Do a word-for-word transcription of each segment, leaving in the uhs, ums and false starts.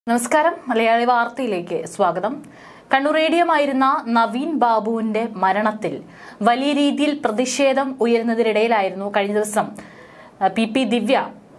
നമസ്കാരം മലയാളി വാർത്തയിലേക്ക് സ്വാഗതം. കണ്ണൂർ റേഡിയമായിരുന്ന നവീൻ ബാബുവിന്റെ മരണത്തിൽ വലിയ രീതിയിൽ പ്രതിഷേധം ഉയരുന്നതിനിടയിലായിരുന്നു കഴിഞ്ഞ ദിവസം പി പി ദിവ്യ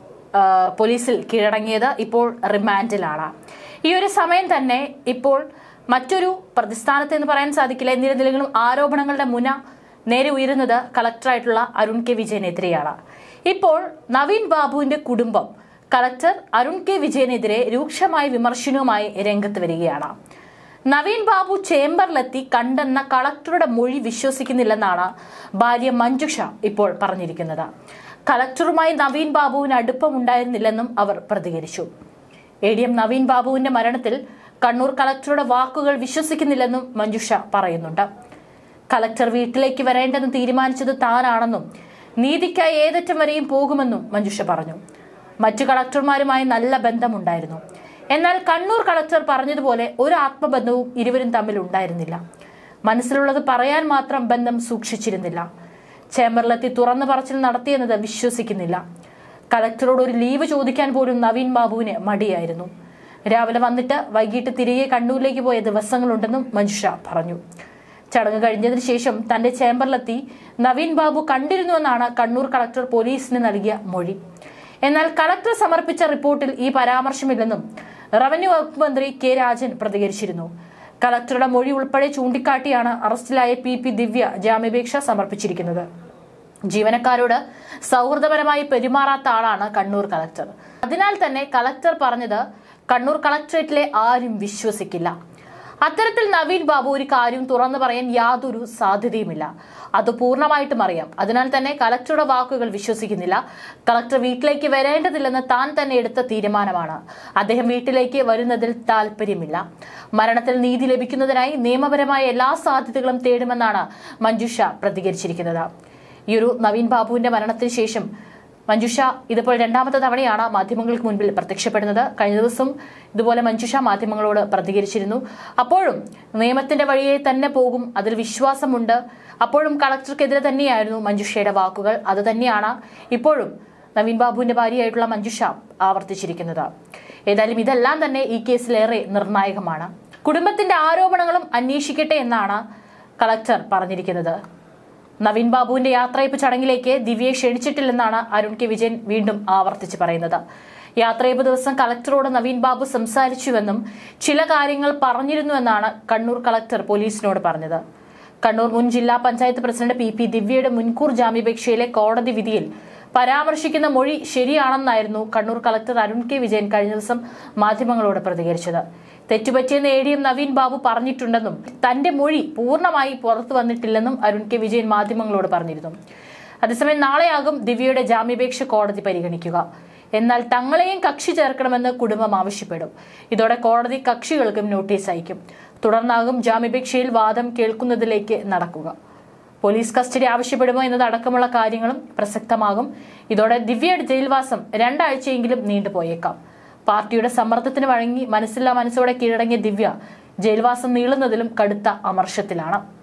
പോലീസിൽ കീഴടങ്ങിയത്. ഇപ്പോൾ റിമാൻഡിലാണ്. ഈ ഒരു സമയം തന്നെ ഇപ്പോൾ മറ്റൊരു പ്രതിസ്ഥാനത്ത് എന്ന് പറയാൻ സാധിക്കില്ല. എന്നിരുന്നെങ്കിലും ആരോപണങ്ങളുടെ മുന നേരെ ഉയരുന്നത് കളക്ടറായിട്ടുള്ള അരുൺ കെ വിജയനെതിരെയാണ്. ഇപ്പോൾ നവീൻ ബാബുവിന്റെ കുടുംബം കളക്ടർ അരുൺ കെ വിജയനെതിരെ രൂക്ഷമായ വിമർശനവുമായി രംഗത്ത് വരികയാണ്. നവീൻ ബാബു ചേംബറിലെത്തി കണ്ടെന്ന കളക്ടറുടെ മൊഴി വിശ്വസിക്കുന്നില്ലെന്നാണ് ഭാര്യ മഞ്ജുഷ ഇപ്പോൾ പറഞ്ഞിരിക്കുന്നത്. കളക്ടറുമായി നവീൻ ബാബുവിന് അടുപ്പമുണ്ടായിരുന്നില്ലെന്നും അവർ പ്രതികരിച്ചു. എ ഡി എം നവീൻ ബാബുവിന്റെ മരണത്തിൽ കണ്ണൂർ കളക്ടറുടെ വാക്കുകൾ വിശ്വസിക്കുന്നില്ലെന്നും മഞ്ജുഷ പറയുന്നുണ്ട്. കളക്ടർ വീട്ടിലേക്ക് വരേണ്ടെന്ന് തീരുമാനിച്ചത് താനാണെന്നും നീതിക്കായി ഏതറ്റം വരെയും പോകുമെന്നും മഞ്ജുഷ പറഞ്ഞു. മറ്റു കളക്ടർമാരുമായി നല്ല ബന്ധമുണ്ടായിരുന്നു. എന്നാൽ കണ്ണൂർ കളക്ടർ പറഞ്ഞതുപോലെ ഒരു ആത്മബന്ധവും ഇരുവരും തമ്മിൽ ഉണ്ടായിരുന്നില്ല. മനസ്സിലുള്ളത് പറയാൻ മാത്രം ബന്ധം സൂക്ഷിച്ചിരുന്നില്ല. ചേംബറിലെത്തി തുറന്നു പറച്ചിൽ നടത്തിയെന്നത് വിശ്വസിക്കുന്നില്ല. കളക്ടറോട് ഒരു ലീവ് ചോദിക്കാൻ പോലും നവീൻ ബാബുവിന് മടിയായിരുന്നു. രാവിലെ വന്നിട്ട് വൈകിട്ട് തിരികെ കണ്ണൂരിലേക്ക് പോയ ദിവസങ്ങളുണ്ടെന്നും മഞ്ജുഷ പറഞ്ഞു. ചടങ്ങ് കഴിഞ്ഞതിന് ശേഷം തന്റെ ചേംബറിലെത്തി നവീൻ ബാബു കണ്ടിരുന്നുവെന്നാണ് കണ്ണൂർ കളക്ടർ പോലീസിന് നൽകിയ മൊഴി. എന്നാൽ കളക്ടർ സമർപ്പിച്ച റിപ്പോർട്ടിൽ ഈ പരാമർശമില്ലെന്നും റവന്യൂ വകുപ്പ് മന്ത്രി കെ രാജൻ പ്രതികരിച്ചിരുന്നു. കളക്ടറുടെ മൊഴി ഉൾപ്പെടെ ചൂണ്ടിക്കാട്ടിയാണ് അറസ്റ്റിലായ പി പി ദിവ്യ ജാമ്യാപേക്ഷ സമർപ്പിച്ചിരിക്കുന്നത്. ജീവനക്കാരോട് സൗഹൃദപരമായി പെരുമാറാത്ത ആളാണ് കണ്ണൂർ കളക്ടർ. അതിനാൽ തന്നെ കളക്ടർ പറഞ്ഞത് കണ്ണൂർ കളക്ടറേറ്റിലെ ആരും വിശ്വസിക്കില്ല. അത്തരത്തിൽ നവീൻ ബാബു ഒരു കാര്യം തുറന്നു പറയാൻ യാതൊരു സാധ്യതയുമില്ല. അത് പൂർണ്ണമായിട്ടും അറിയാം. അതിനാൽ തന്നെ കളക്ടറുടെ വാക്കുകൾ വിശ്വസിക്കുന്നില്ല. കളക്ടർ വീട്ടിലേക്ക് വരേണ്ടതില്ലെന്ന് താൻ തന്നെ എടുത്ത തീരുമാനമാണ്. അദ്ദേഹം വീട്ടിലേക്ക് വരുന്നതിൽ താല്പര്യമില്ല. മരണത്തിൽ നീതി ലഭിക്കുന്നതിനായി നിയമപരമായ എല്ലാ സാധ്യതകളും തേടുമെന്നാണ് മഞ്ജുഷ പ്രതികരിച്ചിരിക്കുന്നത്. ഈ ഒരു നവീൻ ബാബുവിന്റെ മരണത്തിന് ശേഷം മഞ്ജുഷ ഇതിപ്പോൾ രണ്ടാമത്തെ തവണയാണ് മാധ്യമങ്ങൾക്ക് മുൻപിൽ പ്രത്യക്ഷപ്പെടുന്നത്. കഴിഞ്ഞ ദിവസം ഇതുപോലെ മഞ്ജുഷ മാധ്യമങ്ങളോട് പ്രതികരിച്ചിരുന്നു. അപ്പോഴും നിയമത്തിന്റെ വഴിയെ തന്നെ പോകും, അതിൽ വിശ്വാസമുണ്ട്. അപ്പോഴും കളക്ടർക്കെതിരെ തന്നെയായിരുന്നു മഞ്ജുഷയുടെ വാക്കുകൾ. അത് തന്നെയാണ് ഇപ്പോഴും നവീൻ ബാബുവിന്റെ ഭാര്യയായിട്ടുള്ള മഞ്ജുഷ ആവർത്തിച്ചിരിക്കുന്നത്. ഏതായാലും ഇതെല്ലാം തന്നെ ഈ കേസിലേറെ നിർണായകമാണ്. കുടുംബത്തിന്റെ ആരോപണങ്ങളും അന്വേഷിക്കട്ടെ എന്നാണ് കളക്ടർ പറഞ്ഞിരിക്കുന്നത്. നവീൻ ബാബുവിന്റെ യാത്രയപ്പ് ചടങ്ങിലേക്ക് ദിവ്യയെ ക്ഷണിച്ചിട്ടില്ലെന്നാണ് അരുൺ കെ വിജയൻ വീണ്ടും ആവർത്തിച്ച് പറയുന്നത്. യാത്രയപ്പ് ദിവസം കളക്ടറോട് നവീൻ ബാബു സംസാരിച്ചുവെന്നും ചില കാര്യങ്ങൾ പറഞ്ഞിരുന്നുവെന്നാണ് കണ്ണൂർ കളക്ടർ പോലീസിനോട് പറഞ്ഞത്. കണ്ണൂർ മുൻ ജില്ലാ പഞ്ചായത്ത് പ്രസിഡന്റ് പി പി ദിവ്യയുടെ മുൻകൂർ ജാമ്യാപേക്ഷയിലെ കോടതി വിധിയിൽ പരാമർശിക്കുന്ന മൊഴി ശരിയാണെന്നായിരുന്നു കണ്ണൂർ കളക്ടർ അരുൺ കെ വിജയൻ കഴിഞ്ഞ ദിവസം മാധ്യമങ്ങളോട് പ്രതികരിച്ചത്. തെറ്റുപറ്റിയെന്ന് A D M Naveen Babu പറഞ്ഞിട്ടുണ്ടെന്നും തന്റെ മൊഴി പൂർണ്ണമായി പുറത്തു വന്നിട്ടില്ലെന്നും അരുൺ കെ വിജയൻ മാധ്യമങ്ങളോട് പറഞ്ഞിരുന്നു. അതേസമയം നാളെയാകും ദിവ്യയുടെ ജാമ്യാപേക്ഷ കോടതി പരിഗണിക്കുക. എന്നാൽ തങ്ങളെയും കക്ഷി ചേർക്കണമെന്ന് കുടുംബം ആവശ്യപ്പെടും. ഇതോടെ കോടതി കക്ഷികൾക്കും നോട്ടീസ് അയക്കും. തുടർന്നാകും ജാമ്യാപേക്ഷയിൽ വാദം കേൾക്കുന്നതിലേക്ക് നടക്കുക. പോലീസ് കസ്റ്റഡി ആവശ്യപ്പെടുമോ എന്നതടക്കമുള്ള കാര്യങ്ങളും പ്രസക്തമാകും. ഇതോടെ ദിവ്യയുടെ ജയിൽവാസം രണ്ടാഴ്ചയെങ്കിലും നീണ്ടുപോയേക്കാം. പാർട്ടിയുടെ സമ്മർദ്ദത്തിന് വഴങ്ങി മനസ്സില്ലാ മനസ്സോടെ കീഴടങ്ങിയ ദിവ്യ ജയിൽവാസം നീളുന്നതിലും കടുത്ത അമർഷത്തിലാണ്.